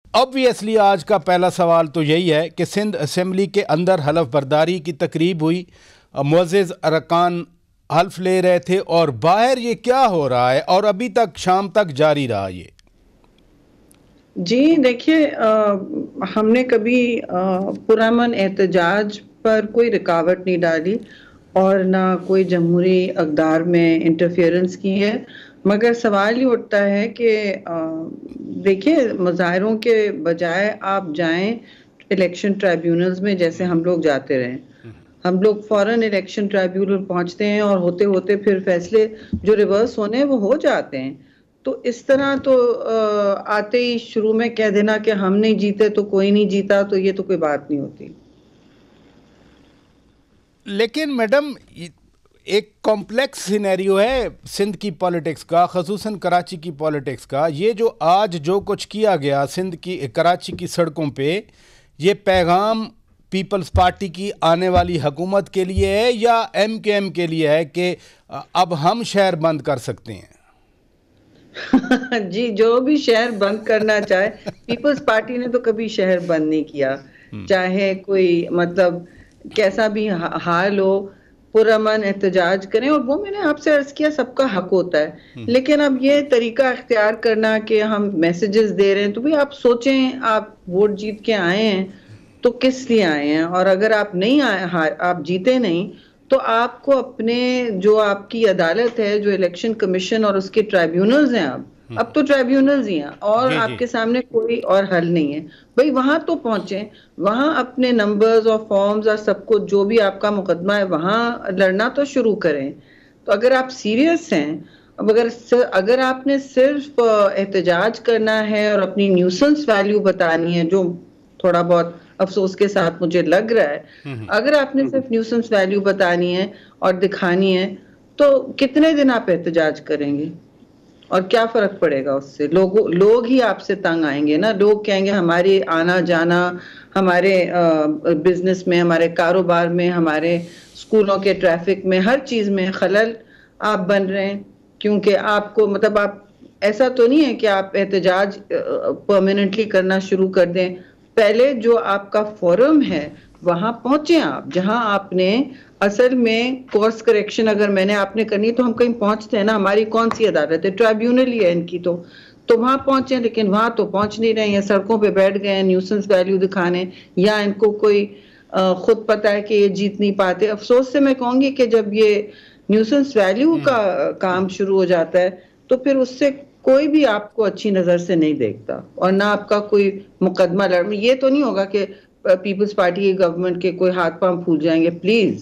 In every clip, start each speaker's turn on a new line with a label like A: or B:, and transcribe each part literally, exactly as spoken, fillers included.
A: Obviously आज का पहला सवाल तो यही है कि सिंध असेंबली के अंदर हलफ बर्दारी की तकरीब हुई, मुअज़्ज़िज़ अरकान हल्फ ले रहे थे और बाहर ये क्या हो रहा है और अभी तक शाम तक जारी रहा ये?
B: जी देखिए, हमने कभी पुरअमन एहतजाज पर कोई रुकावट नहीं डाली और ना कोई जमहूरी अक़दार में इंटरफेरेंस की है, मगर सवाल ये उठता है कि देखिए मुज़ाहरों के बजाय आप जाएं इलेक्शन ट्राइब्यूनल्स में, जैसे हम लोग जाते रहे। हम लोग फौरन इलेक्शन ट्राइब्यूनल पहुंचते हैं और होते होते फिर फैसले जो रिवर्स होने हैं वो हो जाते हैं। तो इस तरह तो आते ही शुरू में कह देना कि हम नहीं जीते तो कोई नहीं जीता, तो ये तो कोई बात नहीं होती।
A: लेकिन मैडम एक कॉम्प्लेक्स सिनेरियो है सिंध की पॉलिटिक्स का, ख़ुसूसन कराची की पॉलिटिक्स का। ये जो आज जो कुछ किया गया सिंध की कराची की सड़कों पे, ये पैगाम पीपल्स पार्टी की आने वाली हुकूमत के लिए है या एम के एम के लिए है कि अब हम शहर बंद कर सकते हैं?
B: जी, जो भी शहर बंद करना चाहे, पीपल्स पार्टी ने तो कभी शहर बंद नहीं किया, चाहे कोई मतलब कैसा भी हाल हो, पुरअमन एहतजाज करें। और वो मैंने आपसे अर्ज किया, सबका हक होता है, लेकिन अब ये तरीका इख्तियार करना कि हम मैसेजेस दे रहे हैं, तो भाई आप सोचें, आप वोट जीत के आए हैं तो किस लिए आए हैं? और अगर आप नहीं आए, आप जीते नहीं, तो आपको अपने जो आपकी अदालत है, जो इलेक्शन कमीशन और उसके ट्राइब्यूनल्स हैं, अब अब तो ट्राइब्यूनल्स ही हैं और आपके सामने कोई और हल नहीं है। भाई वहां तो पहुंचे, वहां अपने नंबर्स और फॉर्म्स और सबको, जो भी आपका मुकदमा है, वहां लड़ना तो शुरू करें। तो अगर आप सीरियस हैं, अब अगर अगर आपने सिर्फ एहतजाज करना है और अपनी न्यूसेंस वैल्यू बतानी है, जो थोड़ा बहुत अफसोस के साथ मुझे लग रहा है, अगर आपने सिर्फ न्यूसेंस वैल्यू बतानी है और दिखानी है, तो कितने दिन आप एहतजाज करेंगे और क्या फर्क पड़ेगा उससे? लोग लोग ही आपसे तंग आएंगे ना। लोग कहेंगे हमारे आना जाना, हमारे बिजनेस में, हमारे कारोबार में, हमारे स्कूलों के ट्रैफिक में, हर चीज में खलल आप बन रहे हैं, क्योंकि आपको मतलब आप ऐसा तो नहीं है कि आप एहतजाज परमानेंटली करना शुरू कर दें। पहले जो आपका फोरम है वहां पहुंचे आप, जहां आपने असल में कोर्स करेक्शन अगर मैंने आपने करनी तो हम कहीं पहुंचते हैं ना। हमारी कौन सी अदालत है? ट्राइब्यूनल ही है इनकी, तो तो वहां पहुंचे, लेकिन वहां तो पहुंच नहीं रहे हैं, सड़कों पे बैठ गए हैं न्यूसेंस वैल्यू दिखाने, या इनको कोई आ, खुद पता है कि ये जीत नहीं पाते। अफसोस से मैं कहूंगी कि जब ये न्यूसेंस वैल्यू का काम शुरू हो जाता है तो फिर उससे कोई भी आपको अच्छी नजर से नहीं देखता और ना आपका कोई मुकदमा लड़। ये तो नहीं होगा कि पीपल्स पार्टी की गवर्नमेंट के कोई हाथ पांव फूल जाएंगे, प्लीज।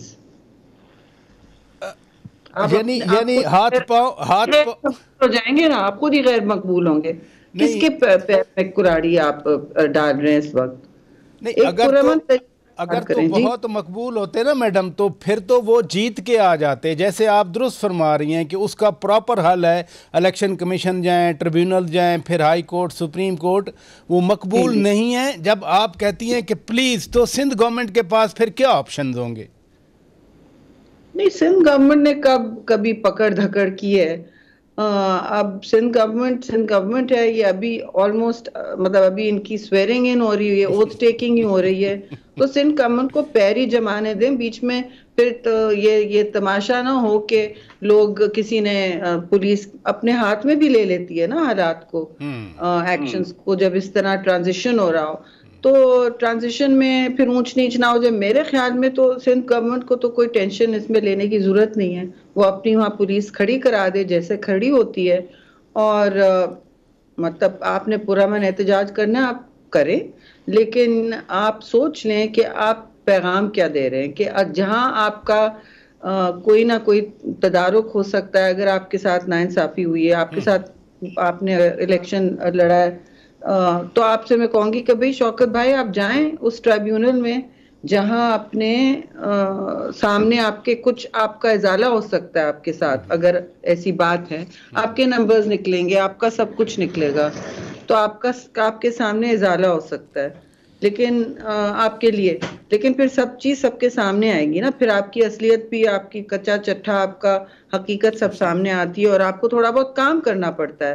A: यानी यानी हाथ पांव हाथ
B: हो जाएंगे ना, आप खुद ही गैर मकबूल होंगे। किसके पैर में कुराड़ी आप डाल रहे हैं इस वक्त?
A: नहीं, अगर तो, अगर तो बहुत मकबूल होते ना मैडम, तो फिर तो वो जीत के आ जाते। जैसे आप दुरुस्त फरमा रही हैं कि उसका प्रॉपर हल है, इलेक्शन कमीशन जाएं, ट्रिब्यूनल जाएं, फिर हाई कोर्ट, सुप्रीम कोर्ट। वो मकबूल नहीं है। जब आप कहती हैं कि प्लीज, तो सिंध गवर्नमेंट के पास फिर क्या ऑप्शन होंगे?
B: नहीं, सिंध गवर्नमेंट ने कब कभी पकड़ धकड़ की है? आ, अब सिंध गवर्नमेंट सिंध गवर्नमेंट है, ये अभी ऑलमोस्ट मतलब अभी इनकी स्वेरिंग इन हो रही है, ओथ टेकिंग ही हो रही है। तो सिंध गवर्नमेंट को पैर ही जमाने दें बीच में। फिर तो ये ये तमाशा ना हो कि लोग, किसी ने पुलिस अपने हाथ में भी ले लेती है ना हालात को, एक्शंस को, जब इस तरह ट्रांजिशन हो रहा हो। तो ट्रांजिशन में फिर ऊंच नीच ना हो जाए। मेरे ख्याल में तो सिंध गवर्नमेंट को तो कोई टेंशन इसमें लेने की जरूरत नहीं है। वो अपनी वहाँ पुलिस खड़ी करा दे जैसे खड़ी होती है, और आ, मतलब आपने पुरअमन एहतजाज करना आप करें, लेकिन आप सोच लें कि आप पैगाम क्या दे रहे हैं। कि जहां आपका आ, कोई ना कोई तदारुक हो सकता है, अगर आपके साथ नाइंसाफी हुई है, आपके साथ आपने इलेक्शन लड़ा है, Uh, तो आपसे मैं कहूंगी कि भाई शौकत भाई, आप जाएं उस ट्राइब्यूनल में जहां अपने uh, सामने आपके कुछ आपका इजाला हो सकता है आपके साथ। अगर ऐसी बात है, आपके नंबर्स निकलेंगे, आपका सब कुछ निकलेगा, तो आपका आपके सामने इजाला हो सकता है। लेकिन uh, आपके लिए लेकिन फिर सब चीज सबके सामने आएगी ना। फिर आपकी असलियत भी, आपकी कच्चा चट्ठा, आपका हकीकत सब सामने आती है और आपको थोड़ा बहुत काम करना पड़ता है।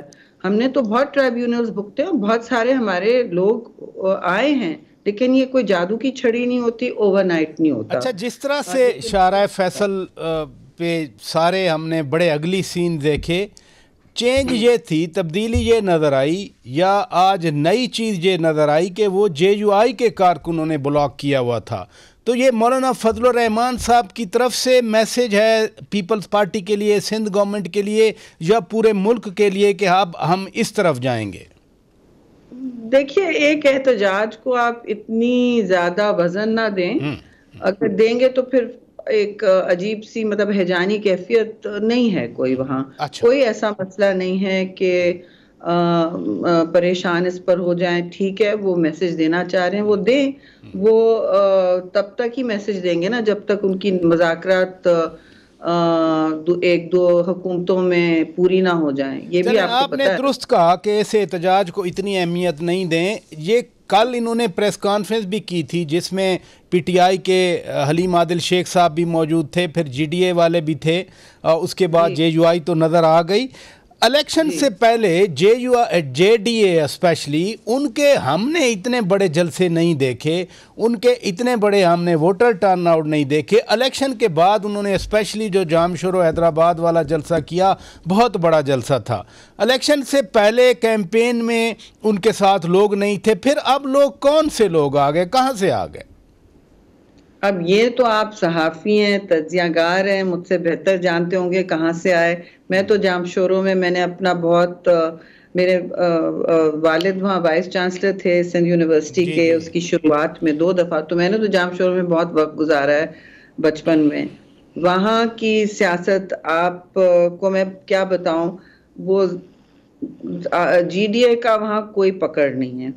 B: हमने तो बहुत ट्राइब्यूनल्स भुगते हैं और बहुत सारे हमारे लोग आए हैं, लेकिन ये कोई जादू की छड़ी नहीं होती, ओवरनाइट नहीं होता।
A: अच्छा, जिस तरह से शारा फैसल पे सारे हमने बड़े अगली सीन देखे, चेंज ये थी, तब्दीली ये नज़र आई, या आज नई चीज़ ये नज़र आई कि वो जे यू आई के कारकुनों ने ब्लॉक किया हुआ था। तो ये मौलाना फजलुर रहमान साहब की तरफ से मैसेज है पीपल्स पार्टी के लिए, सिंध गवर्नमेंट के लिए, या पूरे मुल्क के लिए कि अब हम इस तरफ जाएंगे?
B: देखिए, एक एहतजाज को आप इतनी ज्यादा वजन ना दें। अगर देंगे तो फिर एक अजीब सी मतलब हैजानी कैफियत नहीं है कोई वहाँ। अच्छा। कोई ऐसा मसला नहीं है कि परेशान इस पर हो जाएं। ठीक है, वो मैसेज देना चाह रहे हैं वो दें। वो आ, तब तक ही मैसेज देंगे ना जब तक उनकी मुज़ाकरात एक दो हुकूमतों में पूरी ना हो जाएं। ये भी आपको
A: आपने
B: पता
A: दुरुस्त कहा कि ऐसे एहतजाज को इतनी अहमियत नहीं दें। ये कल इन्होंने प्रेस कॉन्फ्रेंस भी की थी जिसमें पीटीआई के हलीम आदिल शेख साहब भी मौजूद थे, फिर जीडीए वाले भी थे, उसके बाद जेयूआई तो नज़र आ गई। इलेक्शन से पहले J U J D A specially उनके हमने इतने बड़े जलसे नहीं देखे, उनके इतने बड़े हमने वोटर टर्नआउट नहीं देखे। इलेक्शन के बाद उन्होंने स्पेशली जो जामशोरो हैदराबाद वाला जलसा किया, बहुत बड़ा जलसा था। इलेक्शन से पहले कैंपेन में उनके साथ लोग नहीं थे, फिर अब लोग कौन से लोग आ गए, कहाँ से आ गए?
B: अब ये तो आप सहाफ़ी हैं, तज्ज़ियागार हैं, मुझसे बेहतर जानते होंगे कहाँ से आए। मैं तो जामशोरों में मैंने अपना बहुत आ, मेरे आ, आ, वालिद वहाँ वाइस चांसलर थे सिंध यूनिवर्सिटी के, उसकी शुरुआत में दो दफ़ा, तो मैंने तो जामशोरों में बहुत वक्त गुजारा है बचपन में। वहाँ की सियासत आप को मैं क्या बताऊँ, वो जी डी ए का वहाँ कोई पकड़ नहीं है।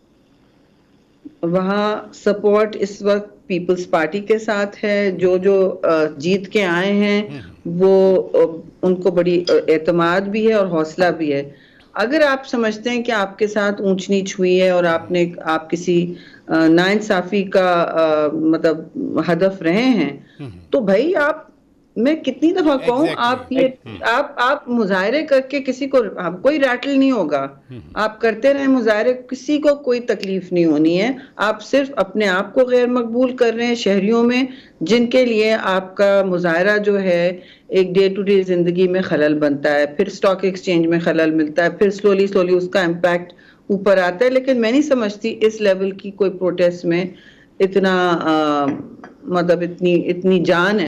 B: वहाँ सपोर्ट इस वक्त पीपल्स पार्टी के साथ है। जो जो जीत के आए हैं वो उनको बड़ी एतमाद भी है और हौसला भी है। अगर आप समझते हैं कि आपके साथ ऊंच नीच हुई है और आपने आप किसी नाइंसाफी का मतलब हदफ रहे हैं, तो भाई आप, मैं कितनी दफा कहूँ, आप ये आप आप मुजाहरे करके किसी को, आप कोई रैटल नहीं होगा। आप करते रहे मुजाहरे, किसी को कोई तकलीफ नहीं होनी है। आप सिर्फ अपने आप को गैर मकबूल कर रहे हैं शहरियों में, जिनके लिए आपका मुजाहरा जो है एक डे टू डे जिंदगी में खलल बनता है, फिर स्टॉक एक्सचेंज में खलल मिलता है, फिर स्लोली स्लोली उसका इम्पैक्ट ऊपर आता है। लेकिन मैं नहीं समझती इस लेवल की कोई प्रोटेस्ट में इतना आ, मतलब इतनी इतनी जान है।